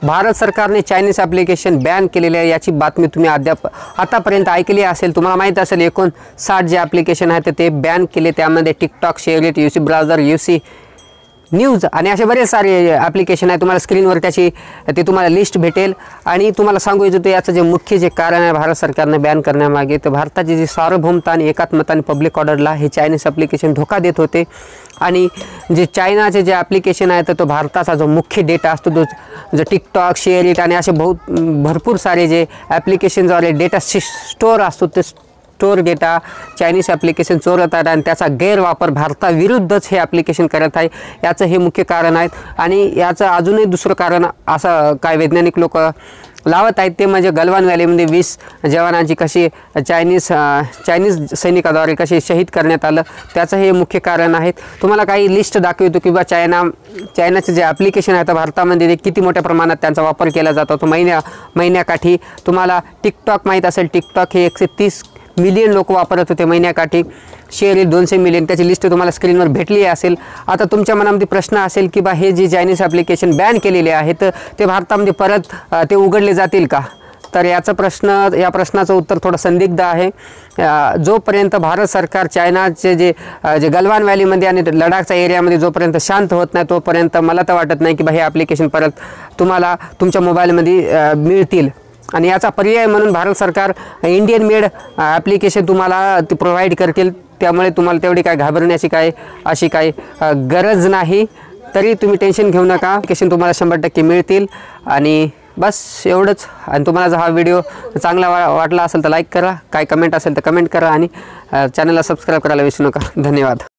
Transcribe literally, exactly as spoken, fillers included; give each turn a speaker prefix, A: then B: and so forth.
A: भारत सरकारने Chinese application ban केलेले आहे याची बातमी तुम्ही अद्याप आतापर्यंत ऐकली असेल। तुम्हाला माहीत असेल एकूण साठ जे ॲप्लिकेशन आहेत ते बॅन केले, त्यामध्ये TikTok, SHAREit, UC browser, UC news आणि असे बरेच सारे ॲप्लिकेशन आहे। तुम्हाला स्क्रीनवर त्याची ते तुम्हाला लिस्ट भेटेल। आणि तुम्हाला सांगू इच्छितो याचं जे मुख्य जे कारण आहे भारत सरकारने बॅन करण्यामागे, तर भारताची जी सार्वभौमता आणि एकात्मता आणि पब्लिक ऑर्डरला हे चायनीज ॲप्लिकेशन धोका देत होते। आणि जे चायनाचे जे ॲप्लिकेशन आहे तर तो भारताचा जो मुख्य डेटा असतो तो जो टिकटॉक, शेअरइट आणि असे बहुत भरपूर सारे जे ॲप्लिकेशनद्वारे डेटा स्टोअर असतो ते स्टोअर डेटा चायनीज ॲप्लिकेशन चोरत आहेत आणि त्याचा गैरवापर भारताविरुद्धच हे ॲप्लिकेशन करत आहे। याचं हे मुख्य कारण आहे। आणि याचं अजूनही दुसरं कारण असं काय वैज्ञानिक लोक लावत आहेत ते म्हणजे गलवान व्हॅलीमध्ये वीस जवानांची कशी चायनीज चायनीज सैनिकाद्वारे कशी शहीद करण्यात आलं, त्याचं हे मुख्य कारण आहे। तुम्हाला काही लिस्ट दाखवतो किंवा चायना चायनाचे जे ॲप्लिकेशन आहेत भारतामध्ये ते किती मोठ्या प्रमाणात त्यांचा वापर केला जातो। तो महिन्या महिन्याकाठी तुम्हाला टिकटॉक माहीत असेल, टिकटॉक हे एकशे तीस मिलियन लोक वापरत होते महिन्याकाठी, शेअरइट दोनशे मिलियन, त्याची लिस्ट तुम्हाला स्क्रीनवर भेटली असेल। आता तुमच्या मनामध्ये प्रश्न असेल की बा हे जे चायनीज ॲप्लिकेशन बॅन केलेले आहेत ते भारतामध्ये परत ते उघडले जातील का, तर याचा प्रश्न या प्रश्नाचं उत्तर थोडं संदिग्ध आहे। जोपर्यंत भारत सरकार चायनाचे जे जे गलवान व्हॅलीमध्ये आणि लडाखच्या एरियामध्ये जोपर्यंत शांत होत नाही तोपर्यंत मला तर वाटत नाही की बा हे ॲप्लिकेशन परत तुम्हाला तुमच्या मोबाईलमध्ये मिळतील। आणि याचा पर्याय म्हणून भारत सरकार इंडियन मेड ॲप्लिकेशन तुम्हाला ते प्रोव्हाइड करतील, त्यामुळे तुम्हाला तेवढी काय घाबरण्याची काय अशी काय गरज नाही। तरी तुम्ही टेन्शन घेऊ नका, ॲप्लिकेशन तुम्हाला शंभर टक्के मिळतील। आणि बस एवढंच। आणि तुम्हाला जर हा व्हिडिओ चांगला वा वाटला असेल तर लाईक करा, काय कमेंट असेल तर कमेंट करा आणि चॅनलला सबस्क्राईब करायला विसरू नका। धन्यवाद।